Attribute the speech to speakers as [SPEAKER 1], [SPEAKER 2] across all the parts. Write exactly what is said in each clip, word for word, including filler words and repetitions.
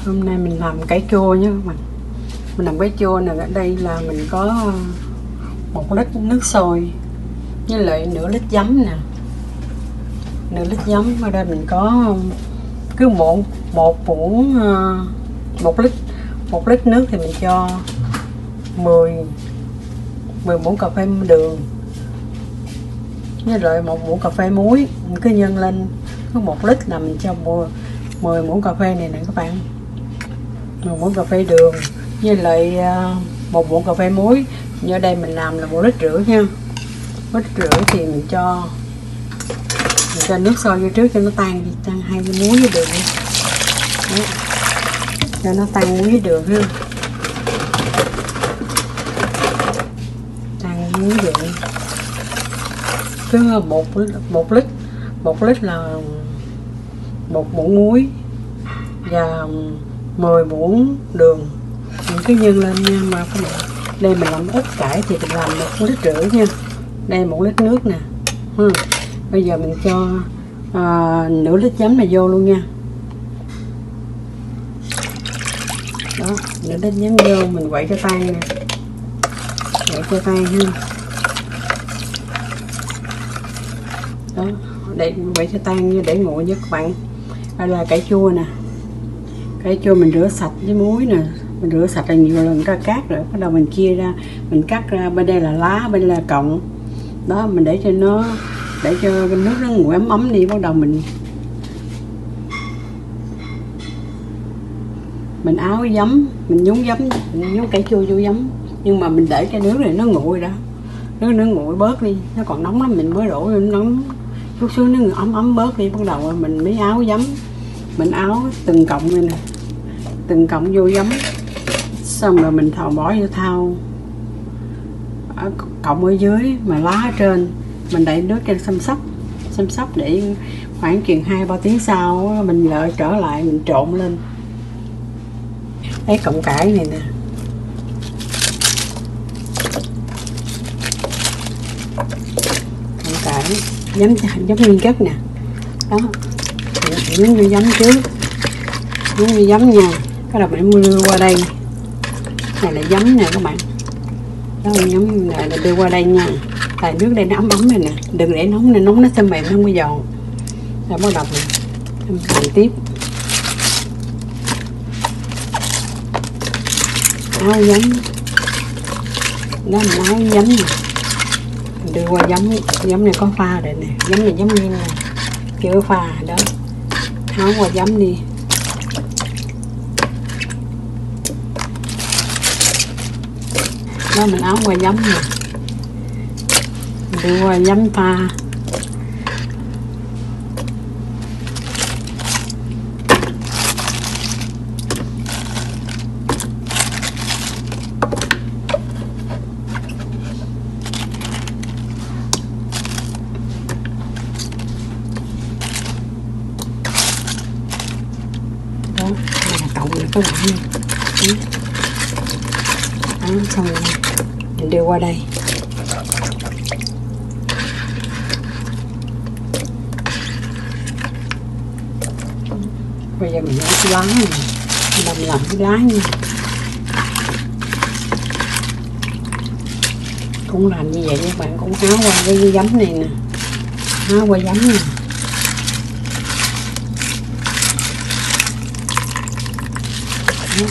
[SPEAKER 1] Hôm nay mình làm cải chua nhé các bạn. Mình làm cải chua này, ở đây là mình có một lít nước sôi với lại nửa lít giấm nè, nửa lít giấm. Ở đây mình có cứ một một muỗng một lít một lít nước thì mình cho mười mười muỗng cà phê đường với lại một muỗng cà phê muối. Mình cứ nhân lên, cứ một lít là mình cho mười muỗng cà phê này nè các bạn, một muỗng cà phê đường với lại một muỗng cà phê muối. Như ở đây mình làm là một lít rưỡi nha, một lít rưỡi thì mình cho mình cho nước sôi vô trước cho nó tan đi, tan hai cái muối với đường đi. Đấy, cho nó tan muối với đường ha, tan muối đường. Cứ một một lít một lít là một muỗng muối và mười muỗng đường. Mình cứ nhân lên nha mà các bạn. Đây mình làm ít cải thì mình làm một lít rưỡi nha. Đây một lít nước nè. Ừ. Bây giờ mình cho à, nửa lít giấm này vô luôn nha. Đó, nửa lít giấm vô mình quậy cho tan nè, quậy cho tan ha. Đó, để quậy cho tan để nguội với các bạn. Đây là cải chua nè. Cải chua mình rửa sạch với muối nè, mình rửa sạch là nhiều lần ra cát rồi, bắt đầu mình chia ra, mình cắt ra, bên đây là lá, bên đây là cọng. Đó, mình để cho nó để cho cái nước nó nguội ấm ấm đi, bắt đầu mình mình áo giấm, mình nhúng giấm, mình nhúng cải chua vô giấm. Nhưng mà mình để cái nước này nó nguội đã, nước nó nguội bớt đi, nó còn nóng lắm mình mới đổ lên nóng chút xíu nó ấm ấm bớt đi, bắt đầu mình mới áo giấm. Mình áo từng cọng này nè, từng cọng vô giấm, xong rồi mình thào bỏ vô thau ở cọng ở dưới mà lá ở trên, mình đậy nước trên xăm sóc xăm sóc để khoảng chừng hai ba tiếng sau mình lại trở lại mình trộn lên. Lấy cọng cải này nè, cọng cải giấm giấm nguyên chất nè. Đó, nhúng vô giấm trước, nhúng vô giấm nha. Cái đầu mình đưa qua đây, này là giấm nè các bạn. Đó, giấm này là đưa qua đây nha. Tại nước đây nó ấm ấm này nè, đừng để nóng này, nóng nó sẽ mềm, nó không có giòn. Rồi bắt đầu mình làm tiếp. Áo giấm, đó mình áo giấm nè, mình đưa qua giấm. Giấm này có pha rồi nè, giấm này giấm nguyên nè, chưa pha đó. Áo qua giấm đi. Đó mình áo qua giấm nè, đưa qua giấm pha. Đó, đây là cọng này các bạn nha. Đó, xong rồi mình đưa qua đây. Bây giờ mình lấy cái lá này, mình làm cái lá nha. Cũng làm như vậy các bạn, cũng áo qua cái giấm này nè, áo qua giấm nè. Đó.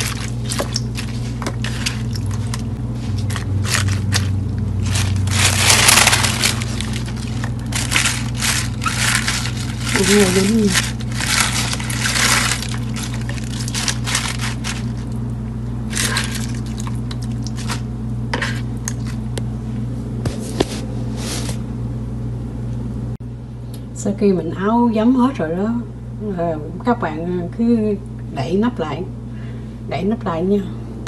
[SPEAKER 1] Đúng rồi, đúng rồi. Sau khi mình áo giấm hết rồi đó, các bạn cứ đậy nắp lại, đậy nắp lại nha,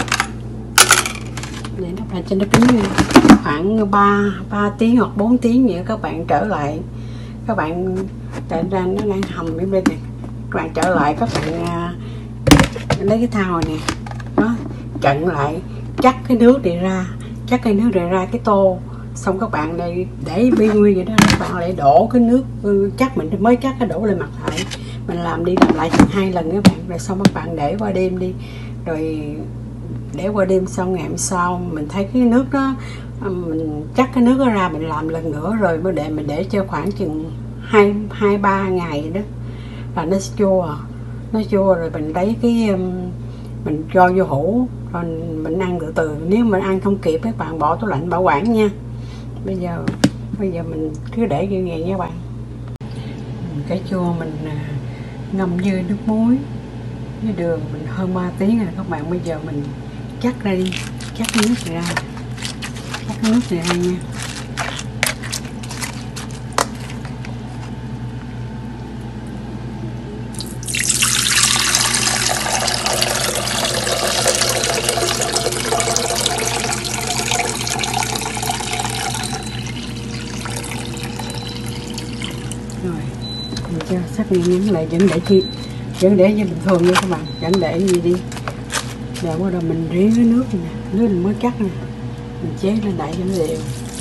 [SPEAKER 1] đậy nắp lại cho nó kín nha. Khoảng ba ba tiếng hoặc bốn tiếng vậy các bạn trở lại, các bạn tại ra nó đang hầm bên bên này, các bạn trở lại, các bạn lấy cái thau này nè, đó, chặn lại, chắc cái nước đi ra, chắc cái nước này ra cái tô, xong các bạn này để bi nguyên vậy đó, các bạn lại đổ cái nước chắc mình mới chắc cái đổ lên mặt lại, mình làm đi làm lại chừng hai lần các bạn, rồi xong các bạn để qua đêm đi, rồi để qua đêm xong ngày hôm sau mình thấy cái nước đó, mình chắc cái nước đó ra mình làm lần nữa, rồi mới để mình để cho khoảng chừng hai hai ba ngày đó là nó chua, nó chua rồi mình lấy cái mình cho vô hũ rồi mình ăn từ từ. Nếu mình ăn không kịp các bạn bỏ tủ lạnh bảo quản nha. Bây giờ bây giờ mình cứ để như vậy nha các bạn. Cái chua mình ngâm với nước muối với đường mình hơn ba tiếng rồi các bạn. Bây giờ mình chắc ra đi, chắc cái nước này ra, chắc cái nước này ra nha. Rồi mình cho sắc đi nhấn lại, vẫn để chi vẫn để như bình thường nha các bạn, vẫn để gì đi. Rồi bắt đầu mình riết cái nước này nè, nước mình mới cắt nè, mình chế lên đại cho nó đều.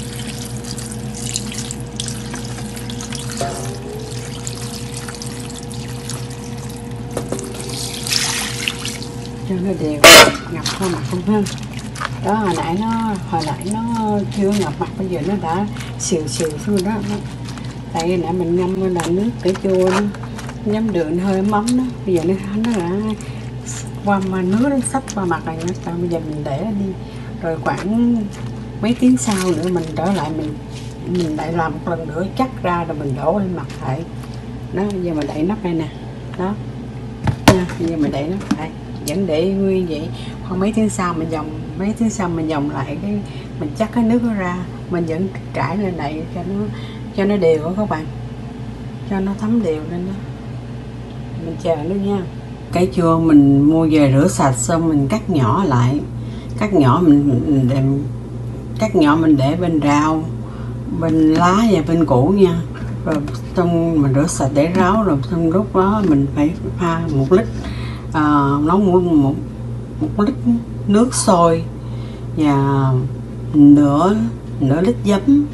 [SPEAKER 1] Cho nó đều, ngập qua mặt không ha. Đó, hồi nãy nó hồi nãy nó chưa ngập mặt, bây giờ nó đã xìu xìu xuống đó. Tại vì nãy mình ngâm là nước cải chua nó nhắm đường hơi mắm đó, bây giờ nó nó đã qua mà nước nó sắp qua mặt này nữa. Bây giờ mình để đi, rồi khoảng mấy tiếng sau nữa mình trở lại, mình mình lại làm một lần nữa chắc ra rồi mình đổ lên mặt lại đó. Bây giờ mình đậy nắp đây nè, đó nha. Bây giờ mình đậy nắp lại, vẫn để nguyên vậy. Khoảng mấy tiếng sau mình vòng mấy tiếng sau mình vòng lại cái mình chắc cái nước nó ra, mình vẫn trải lên đây cho nó cho nó đều đó các bạn, cho nó thấm đều lên đó. Mình chờ nữa nha. Cái chua mình mua về rửa sạch xong mình cắt nhỏ lại, cắt nhỏ mình, mình để, cắt nhỏ mình để bên rau, bên lá và bên củ nha. Rồi xong mình rửa sạch để ráo, rồi xong lúc đó mình phải pha một lít à, nấu một, một, một lít nước sôi và nửa nửa lít giấm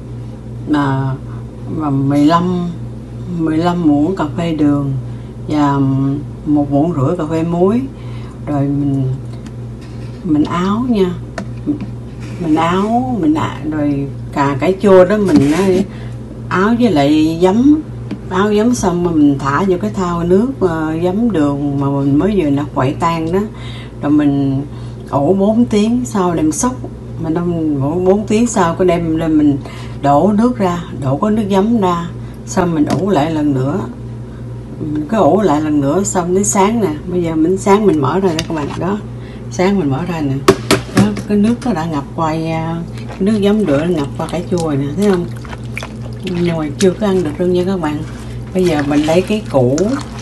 [SPEAKER 1] mà và mười lăm muỗng cà phê đường và một muỗng rưỡi cà phê muối. Rồi mình mình áo nha, mình áo mình à, rồi cà cải chua đó mình áo với lại giấm, áo giấm xong mà mình thả vô cái thau nước uh, giấm đường mà mình mới vừa nó quậy tan đó. Rồi mình ủ bốn tiếng sau đem sốc, mình đông bốn tiếng sau có đem lên mình đổ nước ra, đổ có nước giấm ra, xong mình ủ lại lần nữa, mình cứ ủ lại lần nữa xong đến sáng nè. Bây giờ mình sáng mình mở ra đó các bạn, đó sáng mình mở ra nè, đó cái nước nó đã ngập qua, cái nước giấm rửa ngập qua cải chua nè, thấy không? Nhưng mà chưa có ăn được luôn nha các bạn. Bây giờ mình lấy cái củ,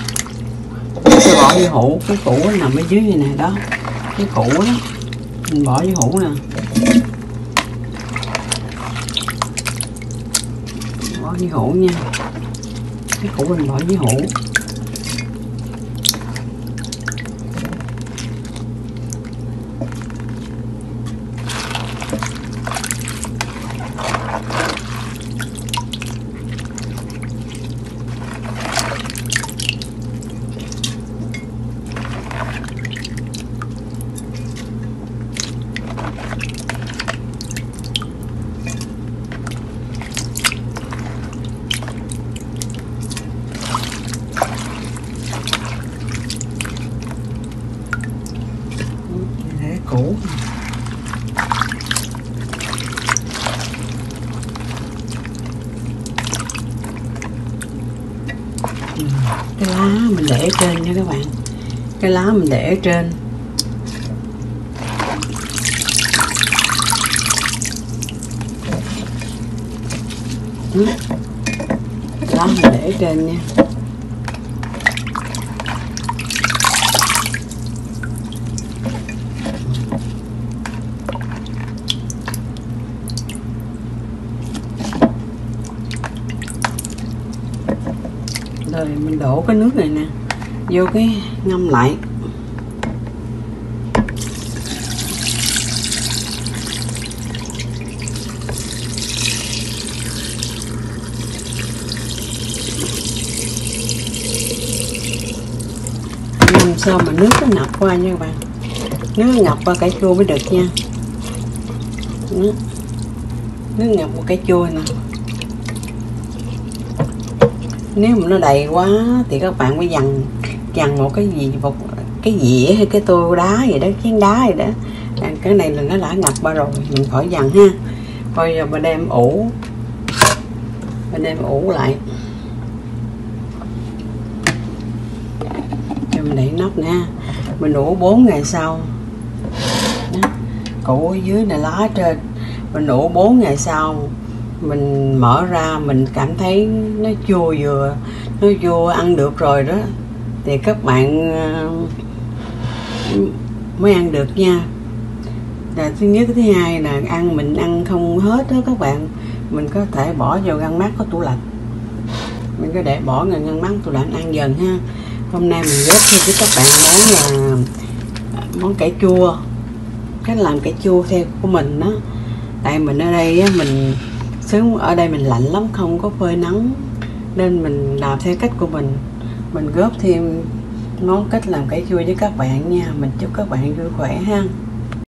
[SPEAKER 1] mình bỏ vô hũ, cái củ nằm ở dưới này nè, đó cái củ đó mình bỏ vô hũ nè, bỏ vô hũ nha, cái củ mình bỏ vô hũ. Củ cái lá mình để ở trên nha các bạn, cái lá mình để ở trên, lá mình để ở trên nha. Rồi mình đổ cái nước này nè vô cái ngâm lại. sao mà nước nó ngập qua nha các bạn, nước ngập qua cải chua mới được nha. Đó. Nước ngập qua cải chua nè. Nếu mà nó đầy quá thì các bạn phải dằn dằn một cái gì, một cái dĩa hay cái tô đá gì đó, chén đá gì đó. Cái này là nó đã ngập qua rồi, mình khỏi dằn ha. Coi giờ mình đem ủ, mình đem ủ lại, cho mình đậy nắp nè. Mình ủ bốn ngày sau. Đó. Củ ở dưới này, lá ở trên. Mình ủ bốn ngày sau, mình mở ra mình cảm thấy nó chua vừa, nó chua ăn được rồi đó, thì các bạn mới ăn được nha. Là thứ nhất, cái thứ hai là ăn mình ăn không hết đó các bạn, mình có thể bỏ vào ngăn mát có tủ lạnh, mình có để bỏ vào ngăn mát tủ lạnh ăn dần ha. Hôm nay mình ghép thêm với các bạn món là món cải chua, cách làm cải chua theo của mình đó. Tại mình ở đây á, mình sống ở đây mình lạnh lắm, không có phơi nắng, nên mình làm theo cách của mình. Mình góp thêm món cách làm cải chua với các bạn nha. Mình chúc các bạn vui khỏe ha.